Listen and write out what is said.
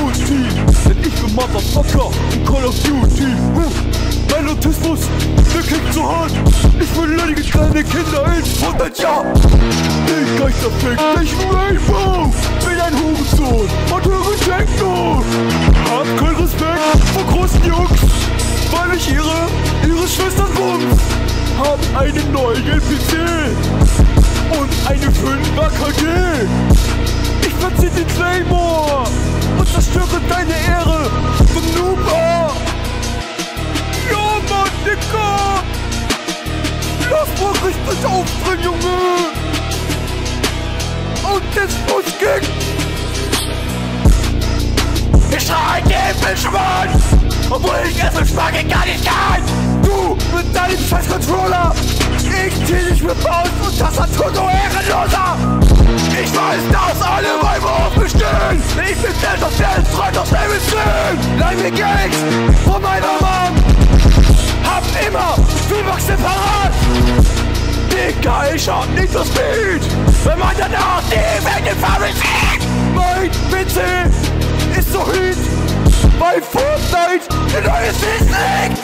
Duty, denn ich bin Motherfucker in Call of Duty. Mein Autismus, der kickt so hart, ich beleidige kleine Kinder in 100 Jahren. Die Geister fick dich Rainbow, bin ein Hurensohn und höre Techno. Hab keinen Respekt vor großen Jungs, weil ich ihre Schwestern bumst. Hab einen neuen PC und eine 5er KG. Ich verzieh den Claymore und zerstöre deine Ehre, du Noober. Ja, Mann, Dicker! Lass mal richtig aufdrehen, Junge! Und jetzt muss kick! Ich schrei den Fischmann! Obwohl ich es mit Spargel gar nicht kann! Du mit deinem scheiß Controller! Ich zieh dich mit Maus und Tastatur, du Ehrenloser! Ich weiß, dass alle Weiber auf mich stehen! Ich bin selbst auf der Streit aus Level 10! Leih mir Geld von meiner Mom! Hab immer Füllboxen parat! Digga, ich hab nicht so Speed! Wenn man danach die Welt in Farbe sieht! Mein PC ist so Heat! Bei Fortnite, die neue Season!